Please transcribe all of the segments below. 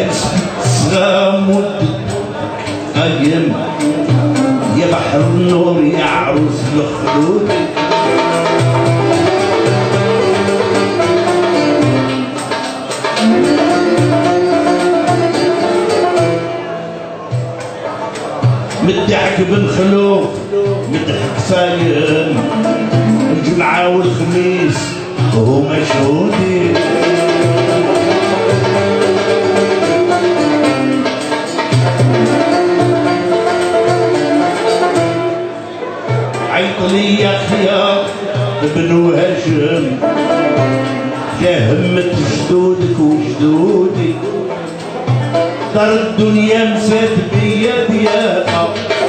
سلامود أيام يا بحر النور يا عروس الخلود مدحك بن خلوف مدحك صايم الجمعة والخميس وهو مشهودي عيط لي يا خيار ابن هاشم يا همة جدودك وجدودي دار الدنيا مسات بيا ضياقة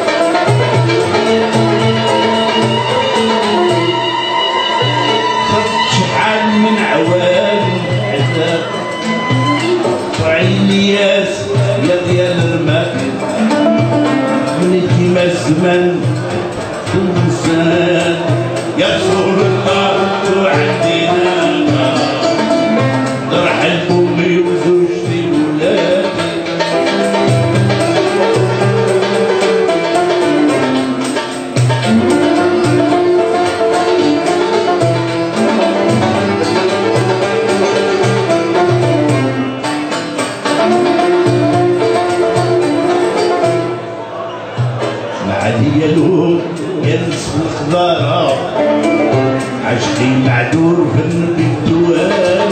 صرت شحال من عوالم عذاب طعيني ياس يا ديال الماكل من كيما الزمان تنسان يا رسول الله وعندي ناقة نرحل بأمي وزوجتي وولادي معدي يلوم يلبس الخضارة عشقي معدور في النبي الدوام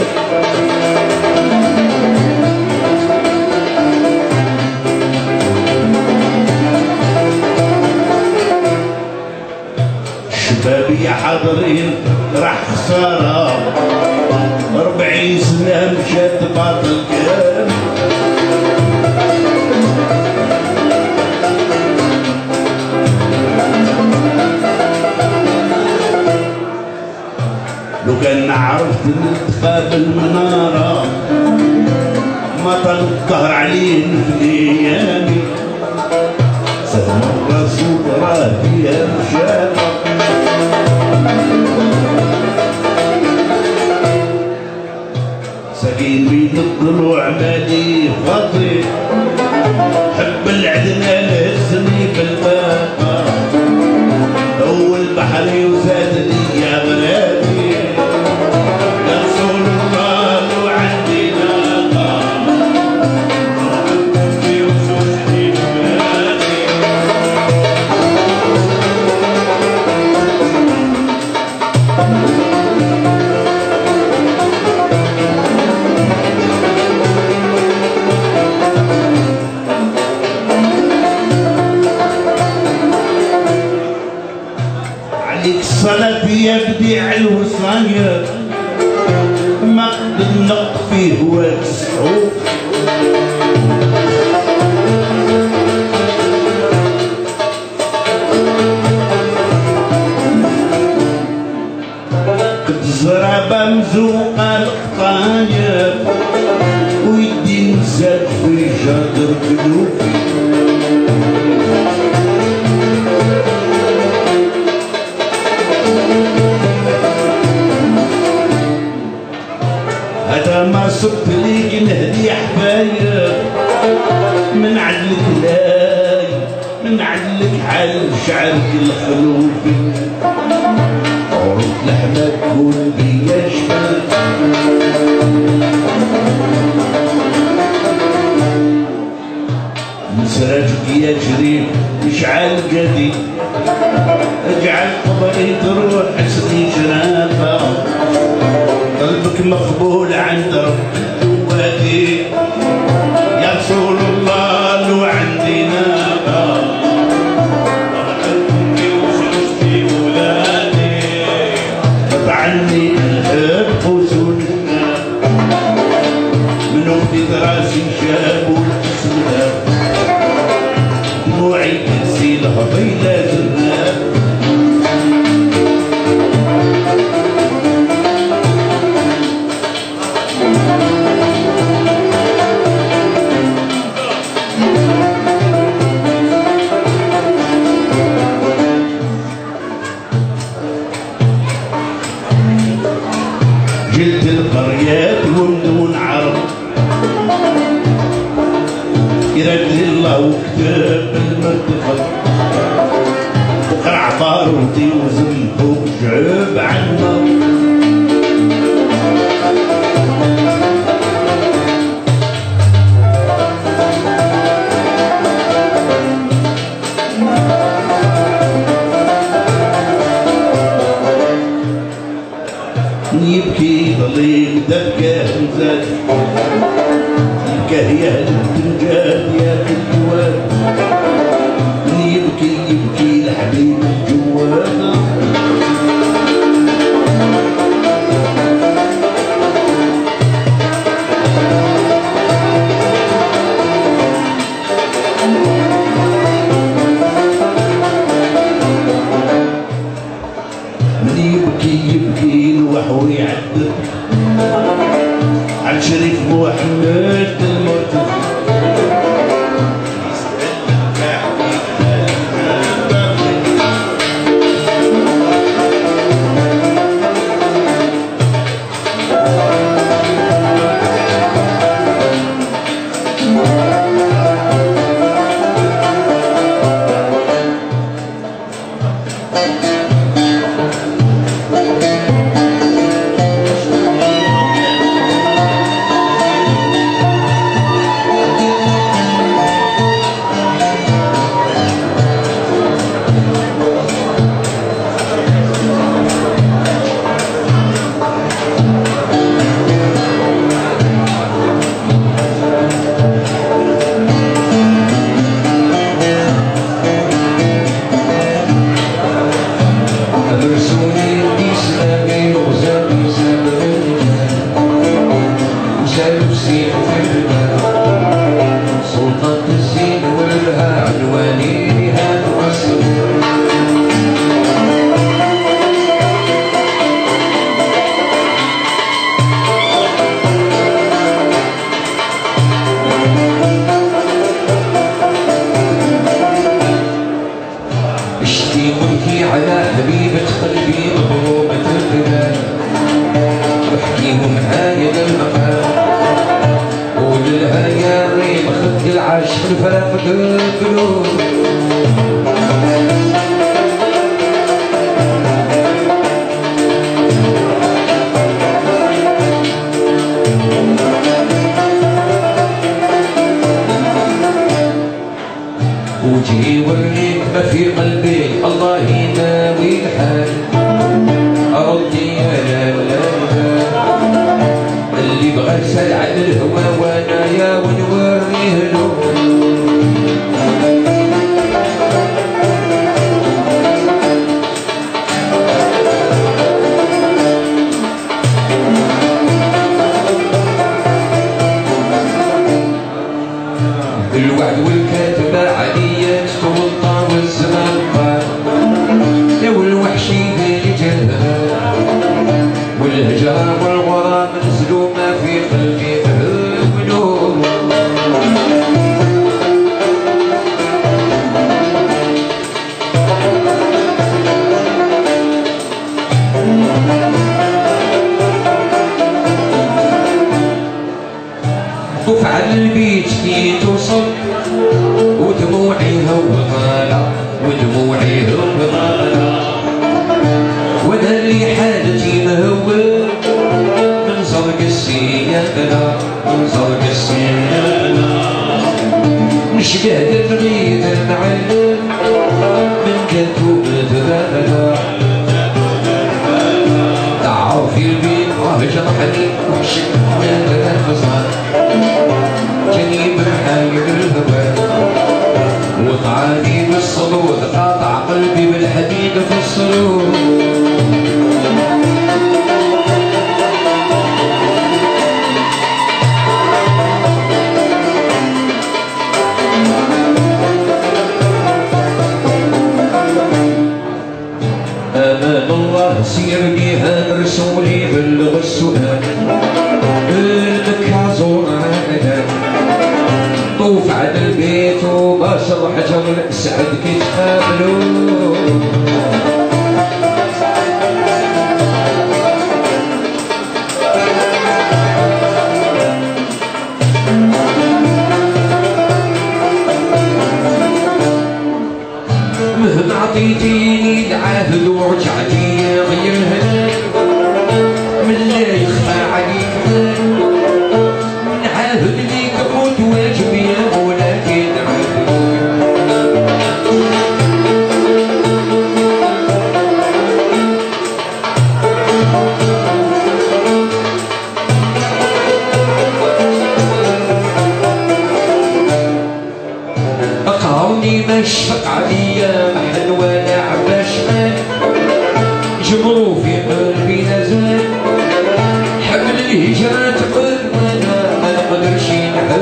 شبابي حاضرين راح خسارة 40 سنة مشات باطل كام لو كان عرفت نتخاب المنارة ما طل الظهر عليه في ايامي سهم الرسول راه فيها مشاقة سكين بين الضلوع مالي فاضي حب العدنان هزني بالباقة اول بحري وزاد لي يا غرابي يا رسول الله لو عندي ناقة امي وزوجتي وولادي عليك الصلاة يا بديع الوصايا ما قد نق فيه هواك السحوق قد زرابة مزوقة القطايا ويدي نزاد في جدر قلوبي هذا ما صبت ليك نهدي حبايب من عدلك لاي من عدلك حال شعرك الخلوفي عروض لحمة تكون بيا شفال مسراجك يجري يشعل قدي اجعل قبري تروح حسني جنابه قلبك مقبول عند رب وادي يا رسول الله لو عندي ناقة امي وزوجتي وولادي عني الحب وزوجنا من اختي راسي شاب والتسمى دموعي تنسيلها طيلة النار جلد القريات ومدون عرب الكهية الفنجان يا الجواد من يبكي يبكي الحبيب الجواد يبكي الوحو يعذب عن شريف محمد المرتضى على حبيبة قلبي مظلومة البلاد واحكيهم هاي للمقام قول لها يا ريم خد العشق الفراق القلوب وجهي وريك ما في قلبي الله يناوي الحال أردي يا لا لا اللي بغى يسأل عن الهوى وانا يا ونوريه له الوعد والكاتبة عليا تتوطى والزمان طار يا والوحشي اللي جهها والهجرة والغرام نزلوا ما في قلبي تهونوا طوف على البيت كي توصل ودموعي هوغالة ودموعي هوغالة وانا اللي حالتي مهوى من زرق السيانة من زرق السيانة مش قادر نريد نعلم من كتب ذبالة تعرفي البيت راه جرحني وحشك من الفصال جاني محايل الهوى وقعاني بالصدود قاطع قلبي بالحديد في الصدود أمان الله سيرني هان رسولي بلغ السؤال المكة زورها طوف على البيت وباشر حجر سعد كي تقابلوا مهما عطيتيني العهد ورجعتي غير هنا من لا يخفى عليك نعاهد ليك موت واجبي ولكن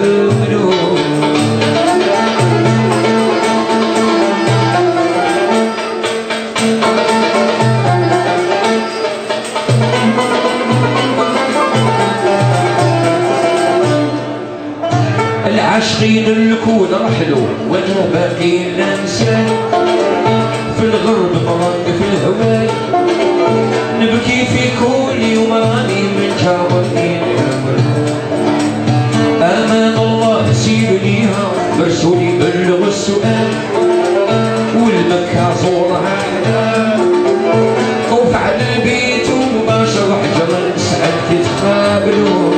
ملوم. العاشقين الكون رحلوا وانا باقي ننسى، في الغرب مرض في الهوى نبكي في كل يوم راني من جابرني امان الله سيبنيها برسولي بلغ السؤال، والمكة زورها حدا وفعل البيت ومباشر حجر نسعد تتقابلوا.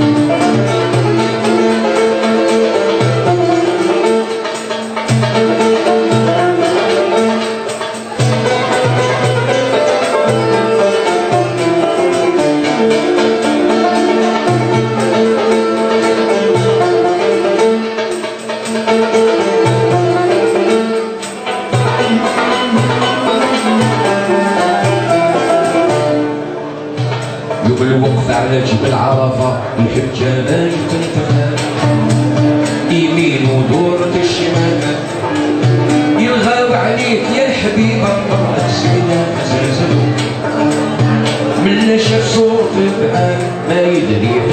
يوم الوقف على جبل عرفة الحجة ما تنتهى، يمين ودورة الشمال يلغاو عليك يا الحبيب الله السيدة زلزلو، من شاف صوت البعاد ما يدري